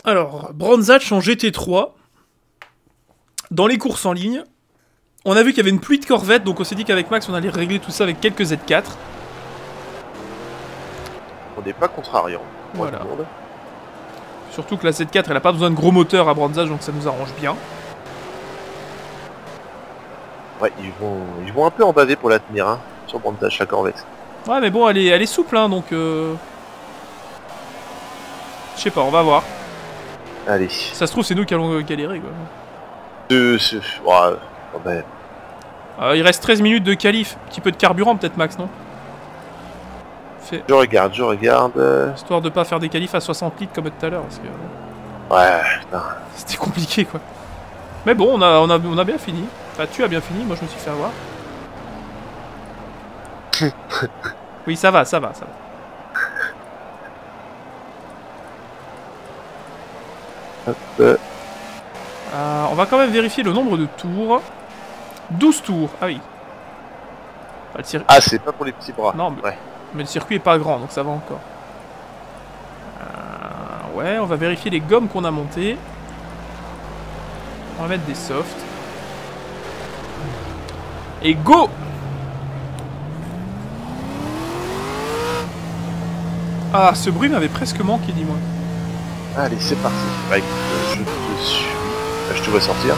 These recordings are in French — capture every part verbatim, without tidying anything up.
Alors, Brands Hatch en G T trois. Dans les courses en ligne, on a vu qu'il y avait une pluie de corvettes, donc on s'est dit qu'avec Max, on allait régler tout ça avec quelques Z quatre. On n'est pas contrariant. Voilà. Surtout que la Z quatre, elle a pas besoin de gros moteurs à Brands Hatch, donc ça nous arrange bien. Ouais, ils vont, ils vont un peu en baver pour la tenir, hein, sur Brands Hatch, la corvette. Ouais, mais bon, elle est, elle est souple, hein, donc... Euh... Je sais pas, on va voir. Allez. Ça se trouve, c'est nous qui allons galérer, quoi. Euh, ouais, quand même. Euh, il reste treize minutes de qualif. Un petit peu de carburant, peut-être, Max, non? Fait... Je regarde, je regarde... Histoire de pas faire des qualifs à soixante litres comme tout à l'heure, parce que... Ouais, putain. C'était compliqué, quoi. Mais bon, on a, on a, on a bien fini. Enfin, tu as bien fini, moi je me suis fait avoir. Oui, ça va, ça va, ça va. Hop. Euh, on va quand même vérifier le nombre de tours. douze tours, ah oui. Bah, le ah, c'est pas pour les petits bras. Non, mais, ouais. mais le circuit est pas grand, donc ça va encore. Euh, ouais, on va vérifier les gommes qu'on a montées. On va mettre des softs. Et go! Ah, ce bruit m'avait presque manqué, dis-moi. Allez, c'est parti. Bah écoute, je te suis. Je te vois sortir.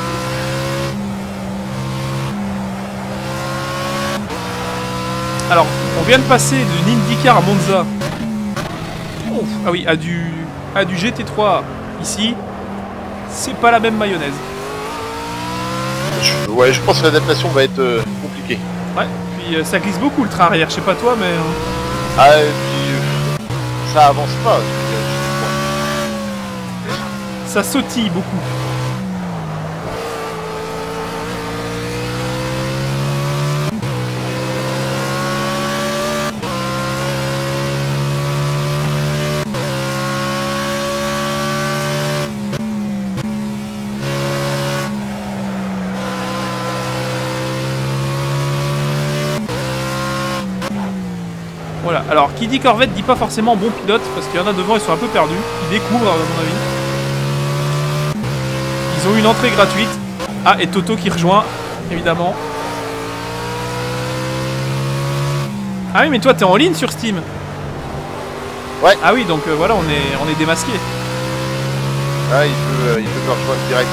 Alors, on vient de passer de l'IndyCar à Monza. Ouf, ah oui, à du, à du G T trois ici. C'est pas la même mayonnaise. Je, ouais, je pense que l'adaptation va être euh, compliquée. Ouais, puis euh, ça glisse beaucoup le train arrière, je sais pas toi, mais... Euh... Ah, et puis... Euh, ça avance pas. Ça sautille beaucoup. Voilà, alors qui dit Corvette dit pas forcément bon pilote, parce qu'il y en a devant, ils sont un peu perdus, ils découvrent à mon avis. Ils ont eu une entrée gratuite. Ah, et Toto qui rejoint, évidemment. Ah oui, mais toi t'es en ligne sur Steam. Ouais. Ah oui, donc euh, voilà, on est, on est démasqué. Ah, il peut, euh, il peut me rejoindre direct.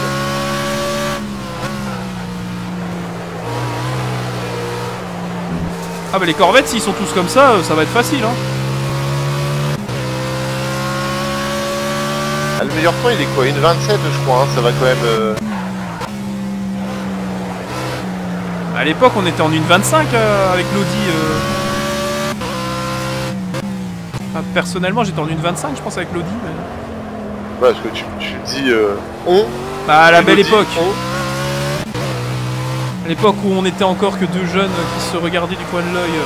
Ah bah les Corvettes, s'ils sont tous comme ça, euh, ça va être facile, hein. Ah, le meilleur temps, il est quoi? Une vingt-sept, je crois, hein, ça va quand même... Euh... À l'époque, on était en une vingt-cinq euh, avec l'Audi. Euh... Enfin, personnellement, j'étais en une vingt-cinq, je pense, avec l'Audi. Mais... Ouais, parce que tu, tu dis euh, on. Bah, à la belle Audi, époque. On. À l'époque où on était encore que deux jeunes qui se regardaient du coin de l'œil.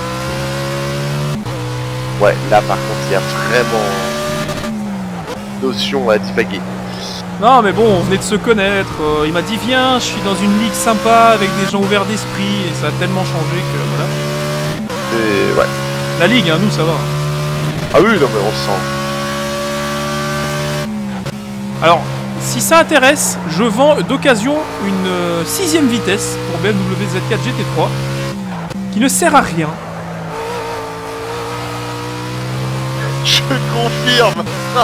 Euh... Ouais, là par contre, il y a vraiment notion à divaguer. Non, mais bon, on venait de se connaître. Euh, il m'a dit, viens, je suis dans une ligue sympa avec des gens ouverts d'esprit. Et ça a tellement changé que voilà. Et ouais. La ligue, hein, nous, ça va. Ah oui, non, mais on se sent. Alors, si ça intéresse, je vends d'occasion une euh, sixième vitesse pour B M W Z quatre G T trois qui ne sert à rien. Je confirme.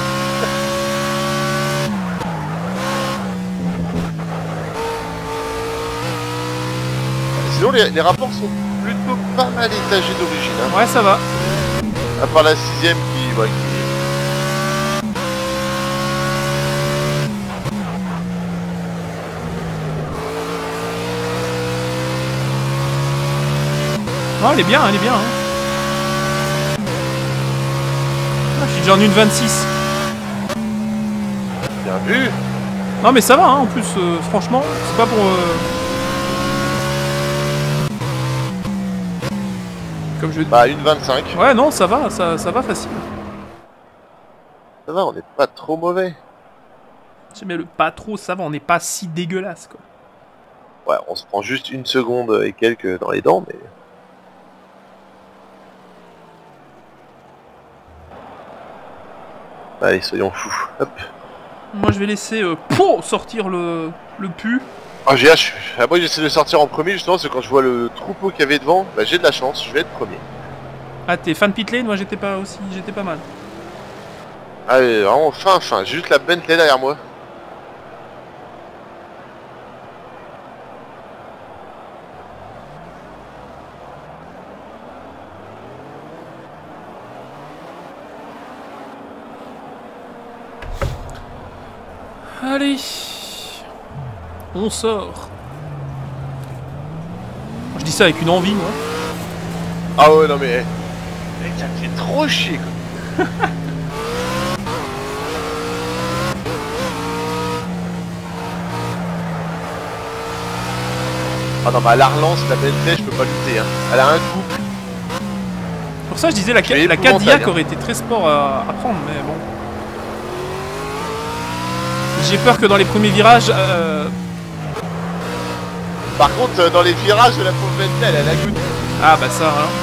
Sinon, les, les rapports sont plutôt pas mal étagés d'origine. Hein. Ouais, ça va. À part la sixième qui... Ouais, qui... Non, elle est bien, elle est bien. Hein. Ah, je suis déjà en une vingt-six. Bien vu. Non, mais ça va, hein, en plus, euh, franchement, c'est pas pour... Euh... Comme je... Bah, une vingt-cinq. Ouais, non, ça va, ça, ça va facile. Ça va, on n'est pas trop mauvais. Mais le pas trop, ça va, on n'est pas si dégueulasse, quoi. Ouais, on se prend juste une seconde et quelques dans les dents, mais... Allez, soyons fous. Hop. Moi je vais laisser euh, pour sortir le, le pu. Ah, j'ai hâte. Ah, moi j'essaie de sortir en premier justement, parce que quand je vois le troupeau qu'il y avait devant, bah j'ai de la chance, je vais être premier. Ah, t'es fan pit lane? Moi j'étais pas aussi, j'étais pas mal. Ah, vraiment fin fin, j'ai juste la Bentley derrière moi. Allez, on sort. Je dis ça avec une envie, moi. Ah ouais, non mais... Mec, ça me fait trop chier, quoi. Ah non, bah la relance, la Bentley, je peux pas lutter, hein. Elle a un coup. Pour ça, je disais, la, C'est la épouvantable, Cadillac hein. aurait été très sport à, à prendre, mais bon. J'ai peur que dans les premiers virages... Euh... Par contre, euh, dans les virages de la pauvre Bentley, elle a la goutte. Ah bah ça, alors.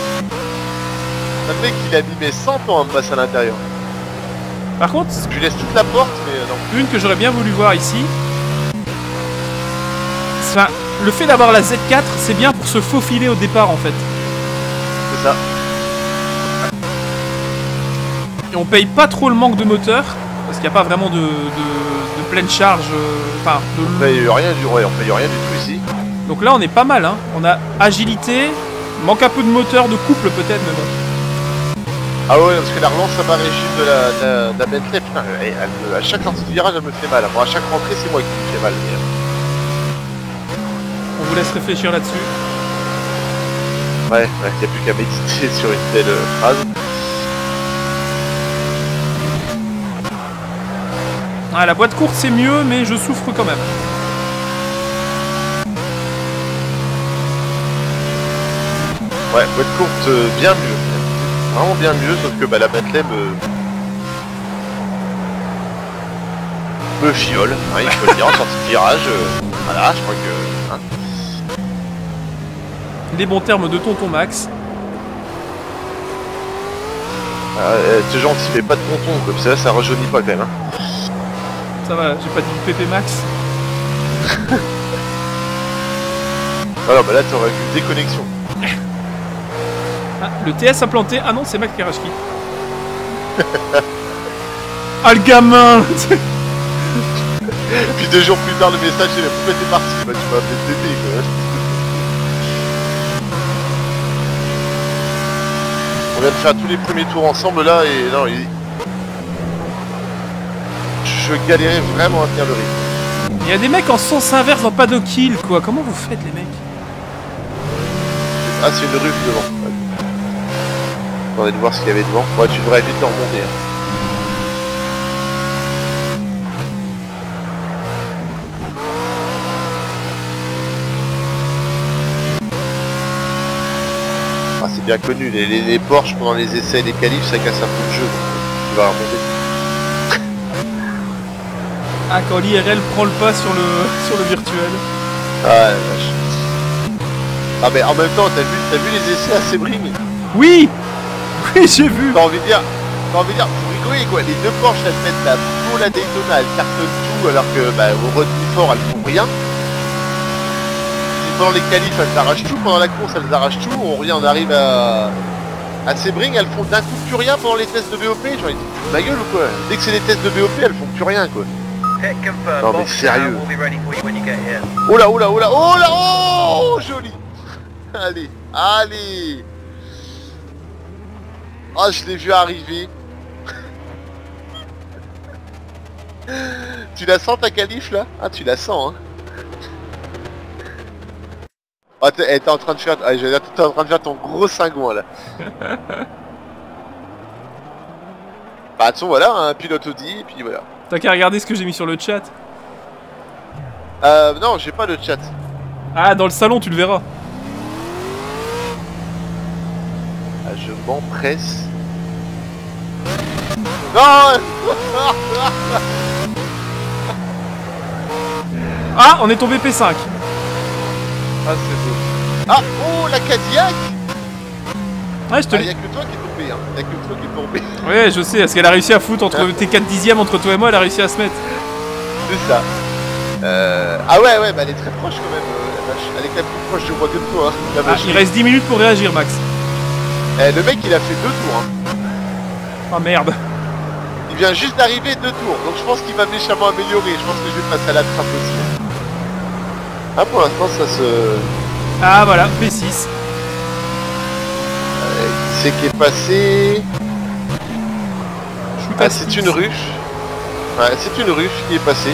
Ça fait qu'il a mis mes cent ans à me passer à l'intérieur. Par contre, Je lui laisse toute la porte, mais euh, non. une que j'aurais bien voulu voir ici... Enfin, le fait d'avoir la Z quatre, c'est bien pour se faufiler au départ, en fait. C'est ça. Et on paye pas trop le manque de moteur, parce qu'il n'y a pas vraiment de, de, de pleine charge, enfin... Euh, On paye rien du ouais, on paye rien du tout ici. donc là, on est pas mal, hein. On a agilité, manque un peu de moteur, de couple peut-être, mais bon. Ah ouais, parce que la relance, ça m'a régime de la, de la, de la Bentley, putain, elle, elle, à chaque sortie de virage, elle me fait mal. Bon, à chaque rentrée, c'est moi qui me fais mal. Mais... On vous laisse réfléchir là-dessus. Ouais, ouais, y a plus qu'à méditer sur une telle euh, phrase. Ah, la boîte courte, c'est mieux, mais je souffre quand même. Ouais, boîte courte, euh, bien mieux. Vraiment bien mieux, sauf que bah, la Bentley me... me fiole, hein, il faut le dire, en sortie de virage. Euh, voilà, je crois que... Hein. Les bons termes de Tonton Max. Ah, euh, ce gentil, mais pas de tonton, comme ça, ça rajeunit pas quand même. Hein. Ça va, j'ai pas dit Pépé Max. Alors bah là, t'aurais vu déconnexion. Ah, le T S a planté. Ah non, c'est Max qui rage qui. Ah, le gamin. Puis deux jours plus tard, le message, c'est pourquoi t'es parti? Bah, tu m'as appelé Tété, quoi. On vient de faire tous les premiers tours ensemble, là, et non, il... Je galérais vraiment à tenir le rythme. Il y a des mecs en sens inverse dans Paddock Hill, quoi. Comment vous faites, les mecs? Ah, c'est une rue devant. Attendez de voir ce qu'il y avait devant. Ouais, tu devrais vite leur remonter. Hein. Ah, c'est bien connu, les, les, les Porsche pendant les essais et les qualifs, ça casse un peu le jeu. Donc, tu vas remonter. Ah, quand l'I R L prend le pas sur le, sur le virtuel. Ah, la vache. Ah, mais en même temps, t'as vu, t'as vu les essais à Sebring? Oui. Oui, j'ai vu. T'as envie de dire, t'as envie de dire, vous rigolez quoi, les deux Porsche elles mettent la pour la Daytona, elles cartonnent tout alors que bah, au Rodney Ford elles font rien. Et pendant les qualifs elles arrachent tout, pendant la course elles arrachent tout, on revient, on arrive à, à Sebring, elles font d'un coup plus rien pendant les tests de B O P, genre ils disent ma gueule ou quoi? Dès que c'est les tests de B O P elles font plus rien quoi. Non mais sérieux. Oh là, oh là, oh là, oh là, oh joli. Allez, allez. Ah, oh, je l'ai vu arriver. Tu la sens ta qualif là? Ah, tu la sens hein. Oh, t'es en train de faire... Ah, t'es en train de faire ton gros cingouin là. Bah attention, voilà, un pilote Audi, et puis voilà. T'as qu'à regarder ce que j'ai mis sur le chat. Euh, non, j'ai pas de chat. Ah, dans le salon, tu le verras. Ah, je m'empresse. Non. Ah, on est tombé P cinq. Ah, c'est beau. Ah, oh, la Cadillac. Ouais, je te Ah, l'ai. y a que toi qui est tombé, hein. Y a que toi qui est tombé. Ouais, je sais, parce qu'elle a réussi à foutre entre tes quatre dixièmes entre toi et moi, elle a réussi à se mettre. C'est ça. Euh... Ah ouais, ouais, bah elle est très proche quand même, euh, la vache. Elle est quand même plus proche de moi que de toi, hein, la Ah, vache. il reste dix minutes pour réagir, Max. Eh, le mec, il a fait deux tours, hein. Ah merde. Il vient juste d'arriver deux tours, donc je pense qu'il va méchamment améliorer. Je pense que je vais passer à la trappe aussi. Ah, pour l'instant, ça se... Ah voilà, P six. Euh, qui c'est qui est passé? Je suis Ah, pas c'est six. une ruche. Ouais, c'est une ruche qui est passée.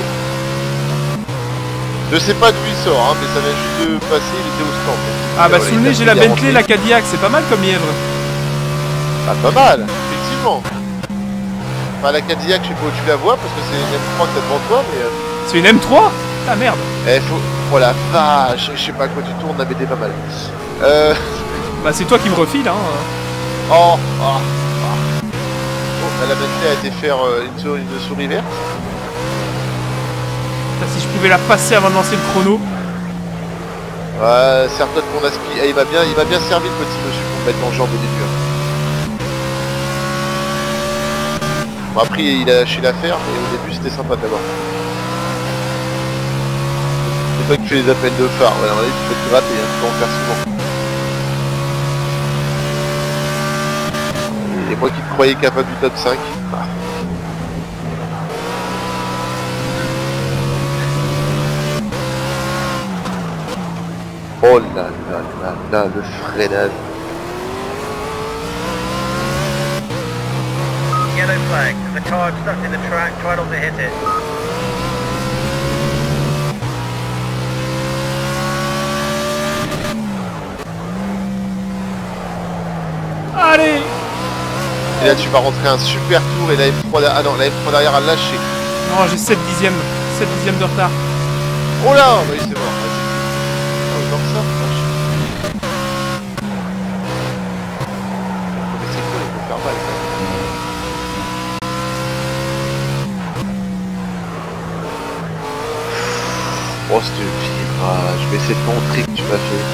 Je sais pas d'où il sort, hein, mais ça vient juste de passer, il était au stand. Ah bah voilà, sous le il nez, a j'ai fait la bien Bentley, rentrer. la Cadillac, c'est pas mal comme lièvre. Ah, pas mal, effectivement. Enfin, la Cadillac, je sais pas où tu la vois, parce que c'est une M trois que t'as devant toi, mais... euh, C'est une M trois? Ah merde. Eh, faut... Oh la vache, je sais pas à quoi tu tournes, la B D pas mal. Euh... Bah c'est toi qui me refile, hein. Oh, oh, oh. Bon, bah, la Bentley a été faire euh, une, sou- une souris verte. Putain, si je pouvais la passer avant de lancer le chrono. Ouais, serre-toi de ton aspi. Eh, il m'a bien, il m'a bien servi le petit monsieur pour me mettre en jambe au début. hein. Bon, après, il a lâché l'affaire, mais au début, c'était sympa d'abord. C'est toi qui fais les appels de phare. Ouais, à mon avis, tu peux te gratter, hein, tu peux en faire souvent. Et moi qui te croyais capable du top cinq. Ah. Oh là là là là, le freinage. Yellow flag. The car stuck in the track. Try not to hit it. Allez. Et là, tu vas rentrer un super tour et la M trois derrière. Ah non, la M trois derrière a lâché. Non, j'ai sept dixièmes. sept dixièmes de retard. Oh là, oui, c'est mort. Ah, c'est- ah, autant que ça, vache. Mais c'est quoi, il peut faire mal, quand même. Oh, ce virage, mais c'est ton trick que tu m'as fait.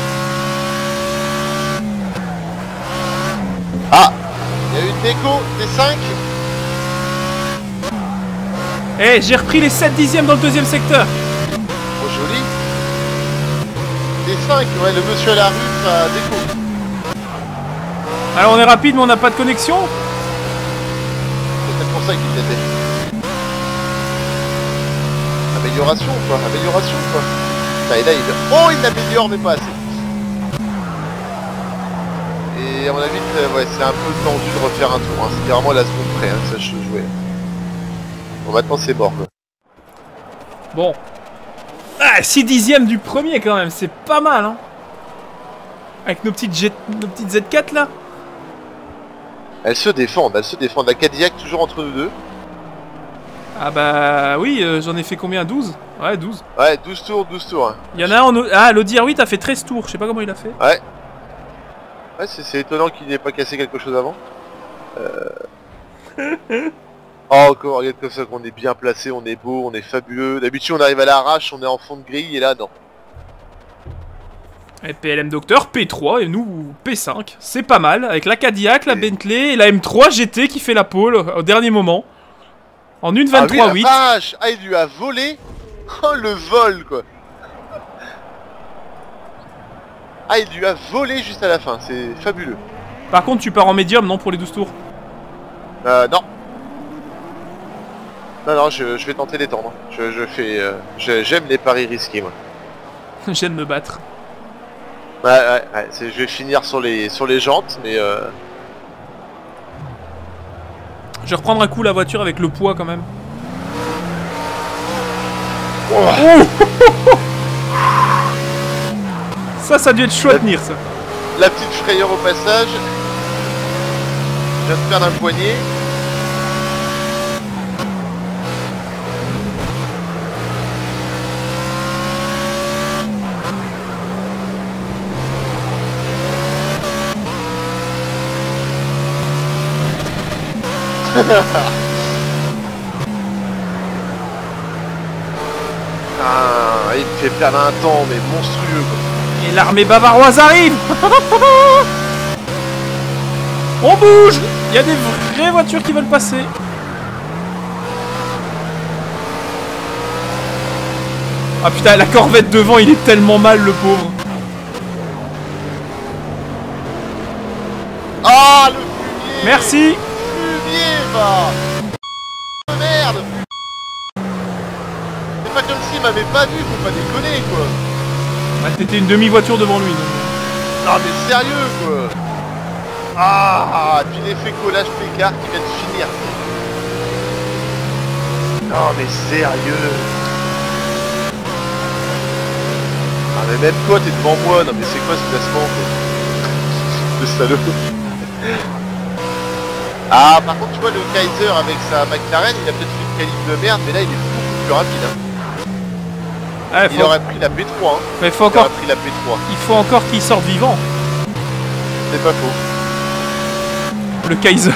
Ah, il y a eu une déco, T cinq. Eh, j'ai repris les sept dixièmes dans le deuxième secteur. Oh, joli. T cinq, ouais, le monsieur à la rue, ça déco. Alors on est rapide mais on n'a pas de connexion. C'est peut-être pour ça qu'il était. Amélioration quoi, amélioration quoi. Putain, et là il... Oh, il améliore mais pas assez. Et à mon avis, euh, ouais, c'est un peu tendu de refaire un tour. Hein. C'était vraiment la seconde près hein, que ça se jouait. Bon, maintenant c'est mort quoi. Bon. Ah, six dixièmes du premier quand même, c'est pas mal hein. Avec nos petites, G... nos petites Z quatre là. Elles se défendent, elles se défendent. La Cadillac toujours entre nous deux. Ah bah oui, euh, j'en ai fait combien? douze? Ouais, douze. Ouais, douze tours, douze tours. Hein. Il y en a un en... Ah, l'Audi R huit a fait treize tours, je sais pas comment il a fait. Ouais. Ouais, c'est étonnant qu'il n'ait pas cassé quelque chose avant. Euh... Oh, encore, regarde comme ça qu'on est bien placé, on est beau, on est fabuleux. D'habitude, on arrive à l'arrache, on est en fond de grille, et là, non. Et P L M Docteur, P trois, et nous, P cinq. C'est pas mal, avec la Cadillac, la Bentley et la M trois G T qui fait la pole au dernier moment. En une vingt-trois huit. Ah, oui, la vache. Ah, il lui a volé. Oh, le vol, quoi. Ah, il lui a volé juste à la fin, c'est fabuleux. Par contre, tu pars en médium, non, pour les douze tours? Euh, non. Non, non, je, je vais tenter d'étendre. Je, je fais... Euh, je- J'aime les paris risqués, moi. J'aime me battre. Ouais, ouais, ouais. c'est- Je vais finir sur les, sur les jantes, mais... Euh... Je vais reprendre un coup la voiture avec le poids quand même. Oh. Ça, ça a dû être chaud à tenir, ça. La petite frayeur au passage. Je viens de perdre un poignet. Ah, il me fait perdre un temps, mais monstrueux quoi. Et l'armée bavaroise arrive. On bouge. Il y a des vraies voitures qui veulent passer. Ah putain, la Corvette devant, il est tellement mal, le pauvre. Ah, le fumier. Merci. Fumier, va. Merde. C'est pas comme s'il m'avait pas vu, faut pas déconner, quoi. Ah, t'étais une demi-voiture devant lui. Donc. Non, mais sérieux, quoi. Ah, puis l'effet collage Pécard qui vient de finir. Non, mais sérieux. Ah, mais même toi, t'es devant moi. Non, mais c'est quoi ce classement, quoi. Le salaud. Ah, par contre, tu vois, le Kaiser avec sa McLaren, il a peut-être fait une qualif de merde, mais là, il est beaucoup plus rapide. Hein. Ah, il faut... aurait pris la P trois. Hein. Mais faut il encore... aurait pris la P trois. Il faut encore qu'il sorte vivant. C'est pas faux. Le Kaiser.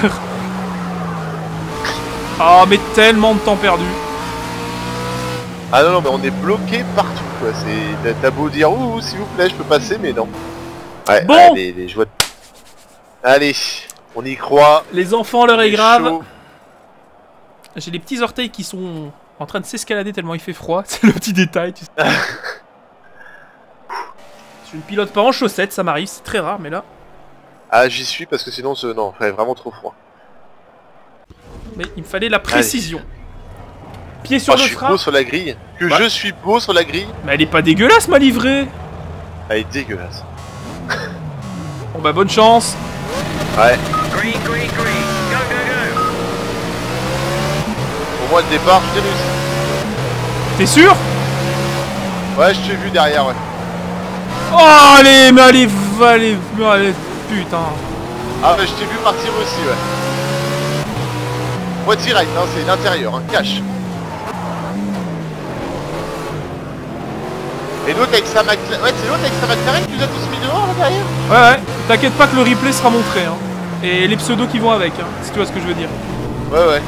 Oh, mais tellement de temps perdu. Ah non, non, mais on est bloqué partout, quoi. C'est... T'as beau dire, ouh, s'il vous plaît, je peux passer, mais non. Ouais, bon. Ouais, les, les joies de... Allez, on y croit. Les enfants, l'heure est grave. Chaud. J'ai les petits orteils qui sont en train de s'escalader tellement il fait froid. C'est le petit détail, tu sais. Je ne pilote pas en chaussettes, ça m'arrive, c'est très rare, mais là... Ah, j'y suis parce que sinon, ce... non, il ferait vraiment trop froid. Mais il me fallait la précision. Allez. Pied sur oh, le je suis frein. beau sur la grille. Que bah. je suis beau sur la grille. Mais elle est pas dégueulasse, ma livrée. Elle est dégueulasse. Bon bah bonne chance. Ouais. Green, green, green. Go, go, go. Pour moi, le départ, je t'ai réussi. T'es sûr? Ouais, je t'ai vu derrière, ouais. Oh, allez, mais allez, allez, allez, putain. Ah, bah, je t'ai vu partir aussi, ouais. Moi, direct, hein, c'est l'intérieur, hein, cash. Et l'autre avec sa McLaren... Ouais, c'est l'autre avec sa McLaren qui nous a tous mis dehors, là, derrière. Ouais, ouais, t'inquiète pas que le replay sera montré, hein. Et les pseudos qui vont avec, hein, si tu vois ce que je veux dire. Ouais, ouais.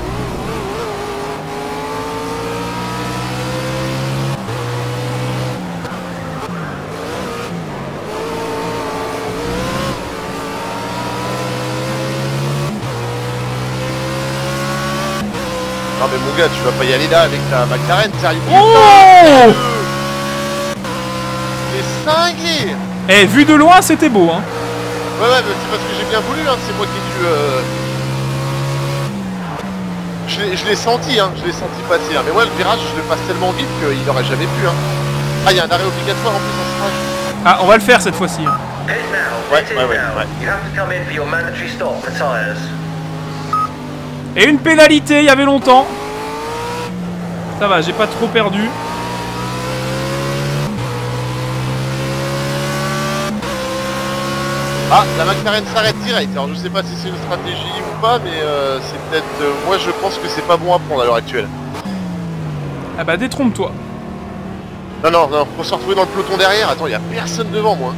Non mais mon gars, tu vas pas y aller là avec ta McLaren, sérieux. Oh, t'es cinglé. Eh, vu de loin, c'était beau, hein. Ouais, ouais, mais c'est parce que j'ai bien voulu, hein, c'est moi qui ai dû... Euh... Je l'ai- je l'ai senti, hein, je l'ai senti passer, hein. Mais moi, le virage, je le passe tellement vite qu'il n'aurait jamais pu, hein. Ah, il y a un arrêt obligatoire en plus en stage. Ah, on va le faire cette fois-ci. Hein. Pit now. Ouais, Pit ouais, in ouais, now. ouais. You have to come in for your mandatory stop for tyres. Et une pénalité, il y avait longtemps. Ça va, j'ai pas trop perdu. Ah, la McLaren s'arrête direct. Alors, je sais pas si c'est une stratégie ou pas, mais euh, c'est peut-être... Euh, moi, je pense que c'est pas bon à prendre à l'heure actuelle. Ah bah, détrompe-toi. Non, non, non, faut se retrouver dans le peloton derrière. Attends, il y a personne devant, moi.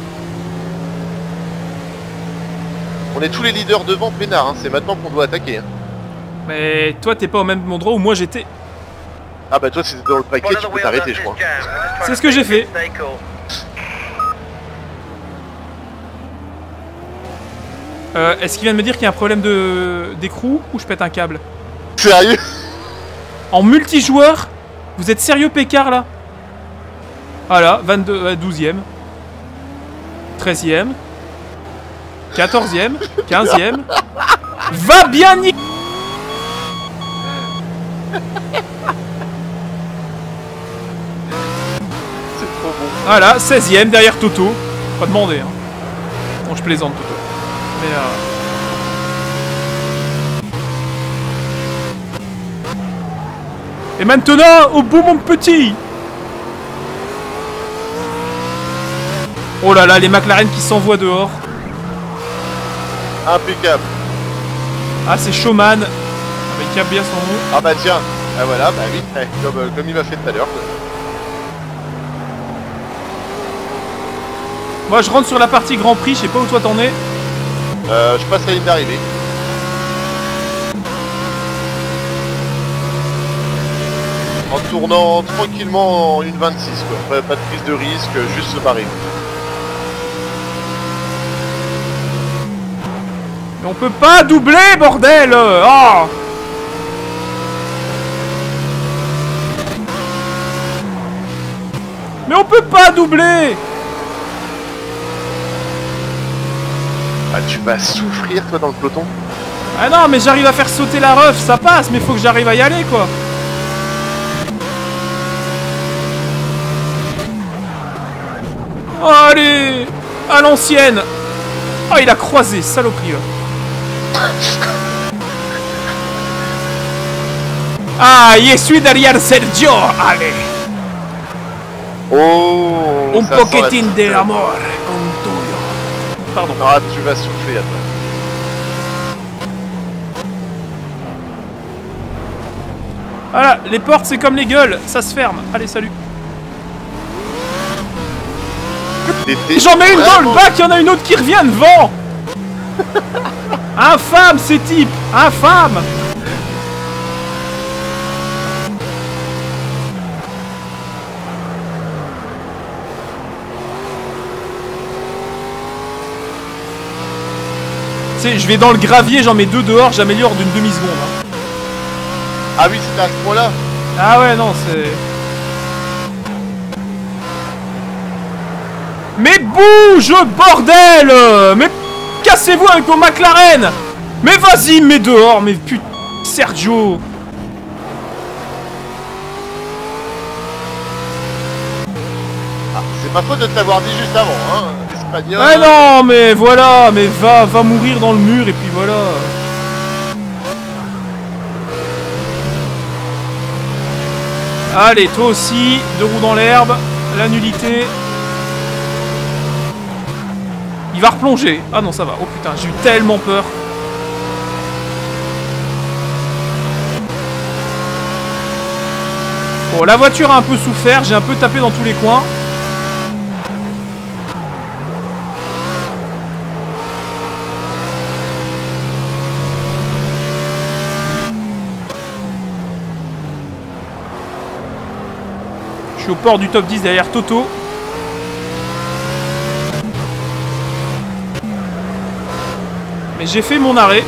On est tous les leaders devant, peinard, hein. C'est maintenant qu'on doit attaquer, hein. Mais toi, t'es pas au même endroit où moi j'étais. Ah bah toi, si t'es dans le paquet, tu peux t'arrêter, je crois. C'est ce que j'ai fait. Euh, est-ce qu'il vient de me dire qu'il y a un problème de d'écrou ou je pète un câble? Sérieux? En multijoueur? Vous êtes sérieux, Pécard, là? Voilà, vingt-deux, euh, douzième. treizième. quatorzième. quinzième. Va bien ni... C'est trop bon. Voilà, seizième derrière Toto. Pas demander, hein. Bon, je plaisante, Toto. Mais euh... Et maintenant, au bout, mon petit! Oh là là, les McLaren qui s'envoient dehors. Impeccable. Ah, c'est Showman. Avec qui a bien son nom. Ah bah tiens. Ah voilà, bah oui, ouais, comme, euh, comme il m'a fait tout à l'heure. quoi. Moi, je rentre sur la partie Grand Prix. Je sais pas où toi t'en es. Euh, je passe la ligne d'arrivée. En tournant tranquillement en une vingt-six, quoi. Pas, pas de prise de risque, juste se barrer. Mais on peut pas doubler, bordel. Oh. Mais on peut pas doubler. Ah, tu vas souffrir, toi, dans le peloton. Ah non, mais j'arrive à faire sauter la ref, ça passe, mais faut que j'arrive à y aller, quoi. Oh, allez, à l'ancienne. Oh, il a croisé, saloperie. Ah, je suis derrière Sergio. Allez. Oh, Un ça pochetin sent la- de amor con tuyo. Pardon. Ah, tu vas souffrir, toi. Voilà, les portes, c'est comme les gueules, ça se ferme. Allez, salut. T'étais J'en mets une dans vraiment- le bac, il y en a une autre qui revient devant. Infâme, ces types. Infâme. Tu sais, je vais dans le gravier, j'en mets deux dehors, j'améliore d'une demi-seconde. Hein. Ah oui, c'était à ce point-là. Ah ouais, non, c'est... Mais bouge, bordel! Mais cassez-vous avec vos McLaren! Mais vas-y, mets dehors, mais putain... Sergio! Ah, c'est ma faute de t'avoir dit juste avant, hein. Espagnol. Ah non, mais voilà, mais va, va mourir dans le mur, et puis voilà. Allez, toi aussi, deux roues dans l'herbe, la nullité. Il va replonger. Ah non, ça va. Oh putain, j'ai eu tellement peur. Bon, la voiture a un peu souffert, j'ai un peu tapé dans tous les coins. Je suis au port du top dix derrière Toto. Mais j'ai fait mon arrêt.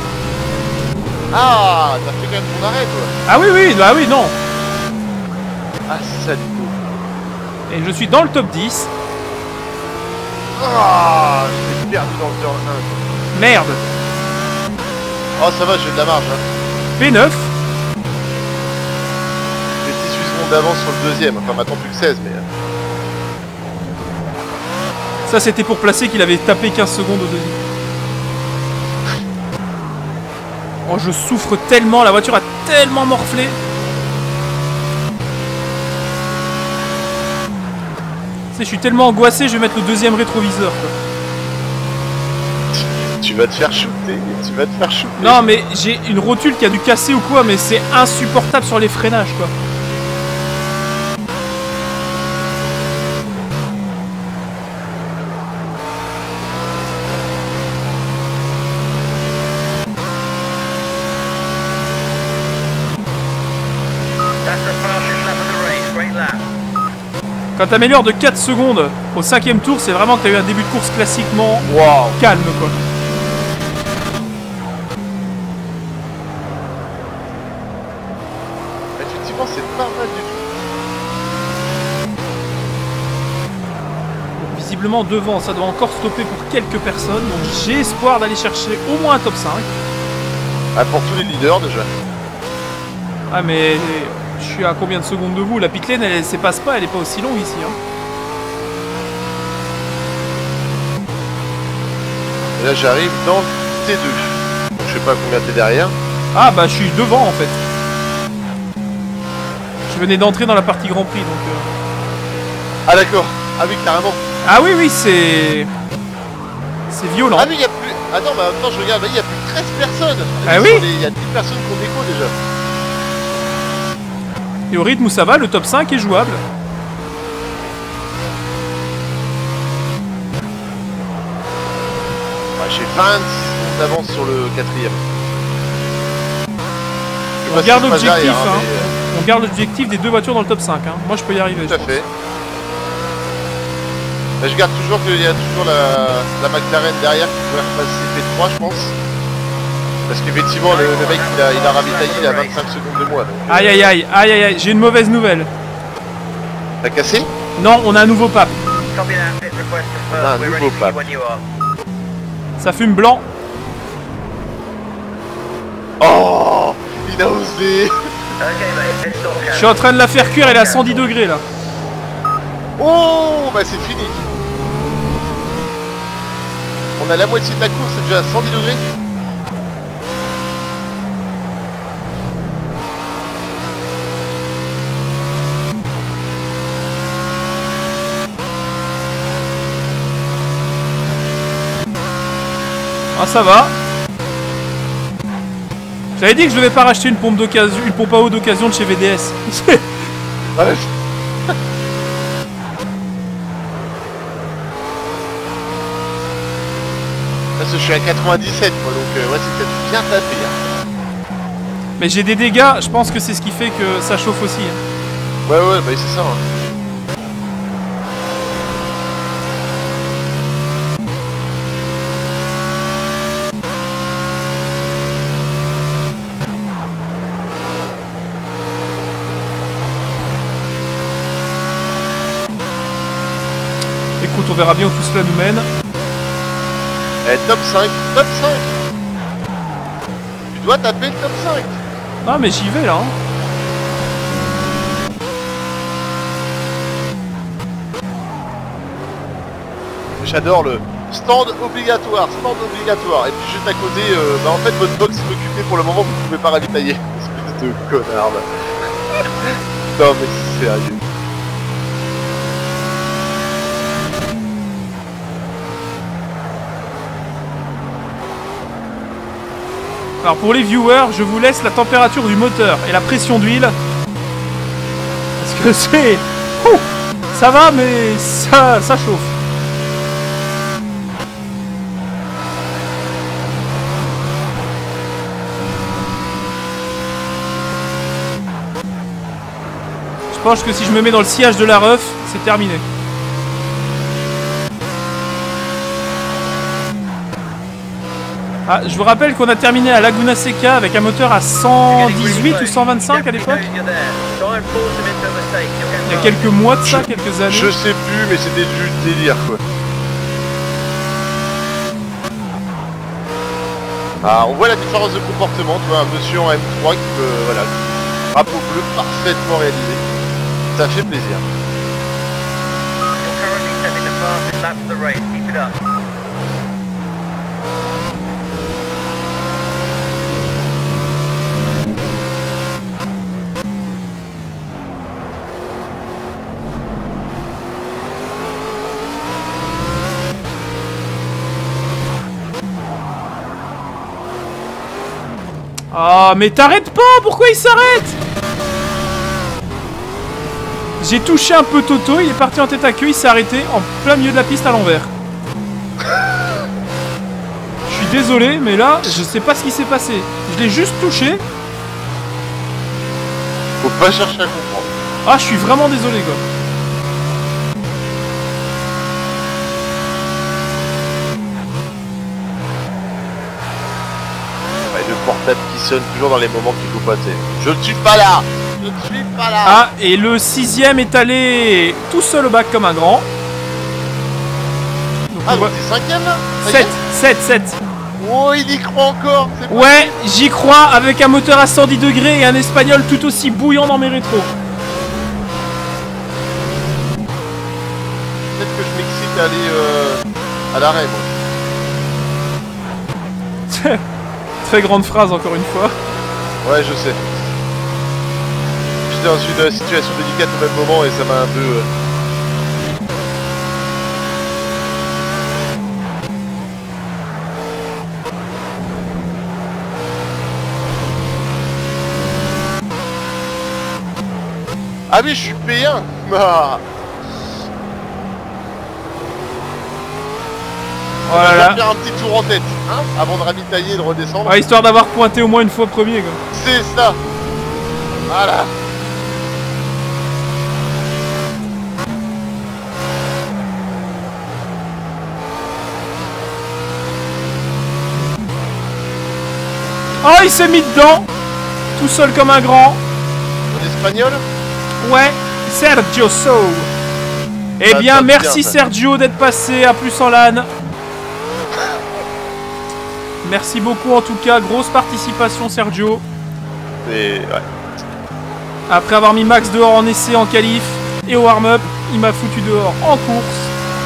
Ah, t'as fait quand même ton arrêt, toi. Ah oui, oui, bah oui, non. Ah, ça du coup. Et je suis dans le top dix. Ah, je t'ai perdu dans le turn un. Merde. Oh, ça va, j'ai de la marge, hein. P neuf. J'ai dix-huit secondes d'avance sur le deuxième. Enfin, maintenant plus que seize, mais... Ça, c'était pour placer qu'il avait tapé quinze secondes au deuxième. Oh, je souffre tellement, la voiture a tellement morflé. Tu sais, je suis tellement angoissé, je vais mettre le deuxième rétroviseur, quoi. Tu vas te faire shooter, tu vas te faire shooter. Non, mais j'ai une rotule qui a dû casser ou quoi, mais c'est insupportable sur les freinages, quoi. That's the fastest lap of the race. Great lap. Quand t'améliores de quatre secondes au cinquième tour, c'est vraiment que t'as eu un début de course classiquement Waouh. calme, quoi. Effectivement, c'est pas mal du tout. Visiblement devant, ça doit encore stopper pour quelques personnes, donc j'ai espoir d'aller chercher au moins un top cinq. Ah, pour tous les leaders, déjà. Ah mais je suis à combien de secondes de vous? La pit lane, elle, elle s'épasse pas, elle est pas aussi longue ici. Hein. Et là, j'arrive dans T deux. Donc, je sais pas combien t'es derrière. Ah bah je suis devant en fait. Je venais d'entrer dans la partie Grand Prix donc... Euh... Ah, d'accord. Ah oui, carrément. Ah oui oui c'est... C'est violent. Ah, mais il y a plus... Attends, mais maintenant, je regarde, il y a plus de treize personnes. Ah Sur oui. les- Il y a dix personnes qui ont déco, déjà. Et au rythme où ça va, le top cinq est jouable. Ouais, j'ai vingt-six secondes d'avance sur le quatrième. Je sais On pas si garde ça se passe l'objectif, derrière, hein. mais, On garde l'objectif des deux voitures dans le top cinq. Hein. Moi je peux y arriver. euh, je Tout à pense. fait. Bah, je garde toujours qu'il y a toujours la, la McLaren derrière qui pourrait repasser P trois, je pense. Parce qu'effectivement, le, le mec, il a, il a ravitaillé, il a vingt-cinq secondes de moi. Donc, Aïe aïe aïe, aïe aïe aïe, j'ai une mauvaise nouvelle. T'as cassé? Non, on a un nouveau pape. Copy that. Fit request On a un confirmed. We're nouveau ready for you pape. when you are. Ça fume blanc. Oh, il a osé. Okay, mate. Let's stop Je suis en train de la faire cuire, elle est à cent dix degrés là. Oh, bah c'est fini. On a la moitié de la course, c'est déjà à cent dix degrés. Ah ça va. J'avais dit que je devais pas racheter une pompe d'occasion, une pompe à eau d'occasion de chez V D S. Ouais. Parce que je suis à quatre-vingt-dix-sept moi, donc euh, ouais, c'est peut-être bien tapé. Hein. Mais j'ai des dégâts, je pense que c'est ce qui fait que ça chauffe aussi. Hein. Ouais, ouais, bah c'est ça. Hein. Écoute, on verra bien où tout cela nous mène. Eh, top cinq, top cinq. Tu dois taper le top cinq. Non mais j'y vais là. Hein. J'adore le stand obligatoire, stand obligatoire. Et puis juste à côté, euh, bah en fait votre box est occupée pour le moment, vous ne pouvez pas ravitailler. Espèce de connard là. Non mais c'est sérieux. Alors pour les viewers, je vous laisse la température du moteur et la pression d'huile. Parce que c'est... Ouh, ça va mais ça, ça chauffe. Je pense que si je me mets dans le sillage de la ref, c'est terminé. Ah, je vous rappelle qu'on a terminé à Laguna Seca avec un moteur à cent dix-huit ou cent vingt-cinq à l'époque. Il y a quelques mois de ça, quelques années. Je sais plus, mais c'était du délire quoi. Ah, on voit la différence de comportement, tu vois, un monsieur en M trois qui peut, voilà, drapeau bleu parfaitement réalisé. Ça fait plaisir. Ah, mais t'arrêtes pas! Pourquoi il s'arrête? J'ai touché un peu Toto, il est parti en tête à queue, il s'est arrêté en plein milieu de la piste à l'envers. Je suis désolé, mais là, je sais pas ce qui s'est passé. Je l'ai juste touché. Faut pas chercher à comprendre. Ah, je suis vraiment désolé, quoi. Le portable qui sonne toujours dans les moments qu'il faut passer. Je ne suis pas là. Je ne suis pas là. Ah, et le sixième est allé tout seul au bac comme un grand. Donc, Ah, on donc voit... t'es cinquième là? sept, sept, sept. Oh, il y croit encore. C'est pas Ouais, j'y crois avec un moteur à cent dix degrés et un espagnol tout aussi bouillant dans mes rétros. Peut-être que je m'excite à aller euh, à l'arrêt, moi. Très grande phrase encore une fois. Ouais, je sais. J'étais dans une euh, situation délicate au même moment et ça m'a un peu... Euh... Ah mais je suis P un. Ah. Oh On là va là. faire un petit tour en tête, hein, avant de ravitailler et de redescendre. Ouais, histoire d'avoir pointé au moins une fois premier, quoi. C'est ça. Voilà. Oh, il s'est mis dedans. Tout seul comme un grand. En espagnol? Ouais, Sergio So. Eh Ah, bien, ça, merci bien, Sergio d'être passé à plus en LAN. Merci beaucoup en tout cas, grosse participation Sergio. C'est... Ouais. Après avoir mis Max dehors en essai, en qualif et au warm-up, il m'a foutu dehors en course.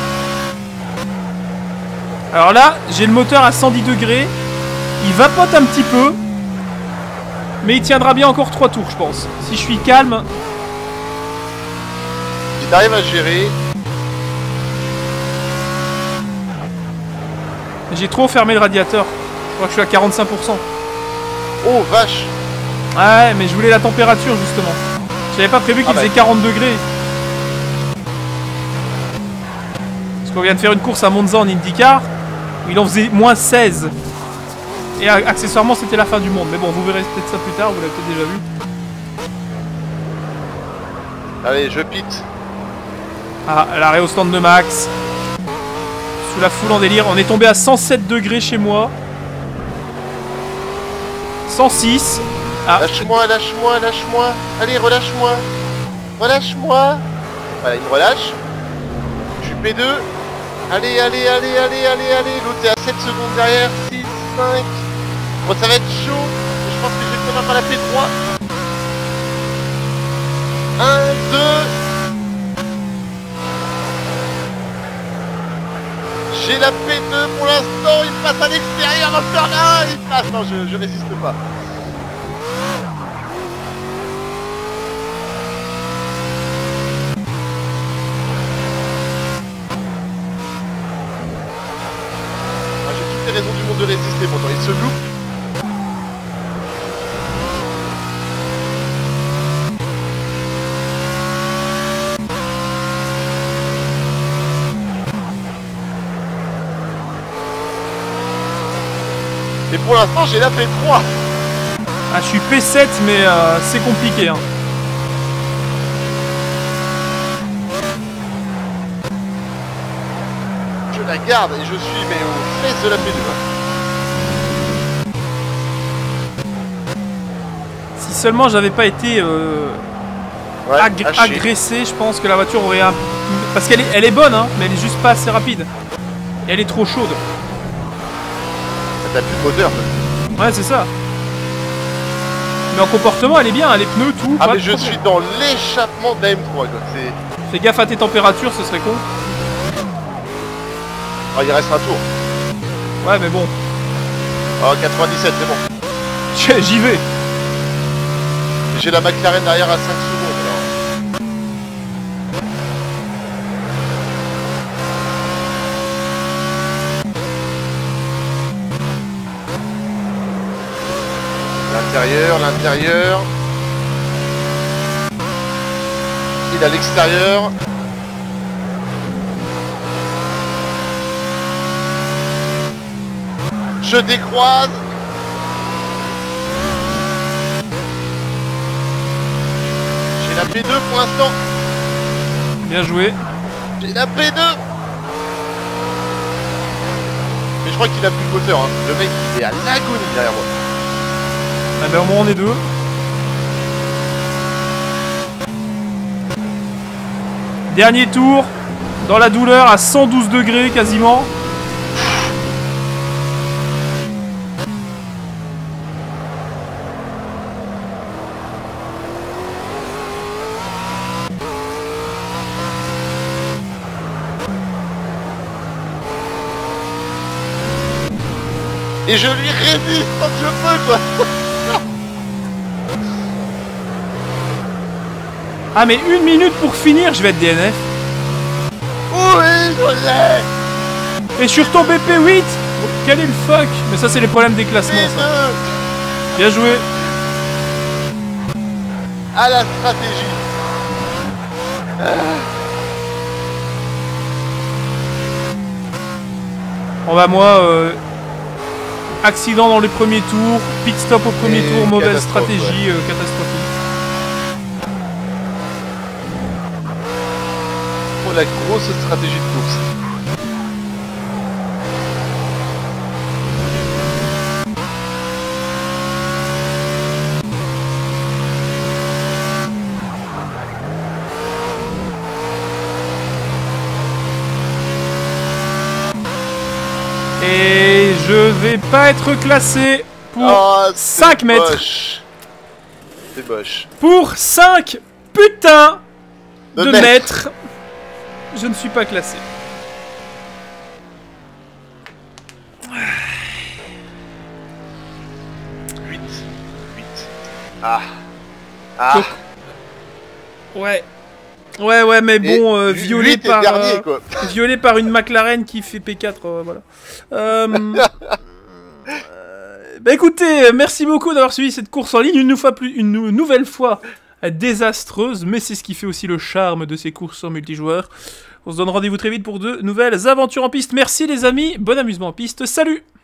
Alors là, j'ai le moteur à cent dix degrés. Il vapote un petit peu. Mais il tiendra bien encore trois tours, je pense. Si je suis calme. Si t'arrives à gérer... J'ai trop fermé le radiateur. Je crois que je suis à quarante-cinq pour cent. Oh, vache! Ouais, mais je voulais la température, justement. J'avais pas prévu qu'il Ah bah. faisait quarante degrés. Parce qu'on vient de faire une course à Monza en IndyCar. Où il en faisait moins seize. Et accessoirement, c'était la fin du monde. Mais bon, vous verrez peut-être ça plus tard, vous l'avez peut-être déjà vu. Allez, je pite. Ah, l'arrêt au stand de Max. Sous la foule en délire. On est tombé à cent sept degrés chez moi. cent six. Ah. Lâche-moi, lâche-moi, lâche-moi. Allez, relâche-moi. Relâche-moi. Voilà, il me relâche. Je suis P deux. Allez, allez, allez, allez, allez, allez. L'autre est à sept secondes derrière. six, cinq. Bon, ça va être chaud. Je pense que je vais quand même à la P trois. un, deux. J'ai la P deux pour l'instant. Il passe à l'extérieur. Encore là. Il passe. Non, je, je résiste pas. J'ai raison du monde de résister, pourtant il se loupe. Et pour l'instant j'ai la P trois. Ah, je suis P sept, mais euh, c'est compliqué. Hein. Je la garde et je suis mais aux fesses de la P deux. Si seulement j'avais pas été euh, Ouais, ag haché. agressé, je pense que la voiture aurait un... Parce qu'elle est, elle est bonne, hein, mais elle est juste pas assez rapide. Et elle est trop chaude. T'as plus de moteur. Ouais, c'est ça. Mais en comportement, elle est bien, les pneus, tout. Ah pas mais de je problème. suis dans l'échappement de la M trois quoi. C'est... Fais gaffe à tes températures, ce serait con. Ah, il reste un tour. Ouais, mais bon. Oh quatre-vingt-dix-sept c'est bon. J'y vais. J'ai la McLaren derrière à cinq secondes alors. L'intérieur, l'intérieur. Il à l'extérieur. Je décroise. J'ai la P deux pour l'instant. Bien joué. J'ai la P deux. Mais je crois qu'il a plus de moteur. Hein. Le mec il est à l'agonie derrière moi. Ah ben au moins on est deux. Dernier tour. Dans la douleur à cent douze degrés quasiment. Et je lui résiste tant que je peux quoi. Ah mais une minute pour finir, je vais être D N F. Oui, je l'ai. Et je suis retombé P huit. Quel est le fuck? Mais ça c'est les problèmes des classements P ça. deux. Bien joué. À la stratégie. On va moi euh, accident dans les premiers tours, pit stop au premier Et tour, mauvaise catastrophe, stratégie, euh, catastrophique. Oh la grosse stratégie de course. Et je vais pas être classé pour Oh, cinq mètres. Moche. C'est moche. Pour cinq putains de, De mètres. mètres. Je ne suis pas classé. huit. huit. Ah. Ah. Donc, ouais. Ouais, ouais, mais bon, euh, huit violé est par... dernier, euh, quoi. violé par une McLaren qui fait P quatre, euh, voilà. Euh... euh, bah écoutez, merci beaucoup d'avoir suivi cette course en ligne, une, fois plus, une nou- nouvelle fois euh, désastreuse, mais c'est ce qui fait aussi le charme de ces courses en multijoueur. On se donne rendez-vous très vite pour de nouvelles aventures en piste. Merci les amis, bon amusement en piste, salut!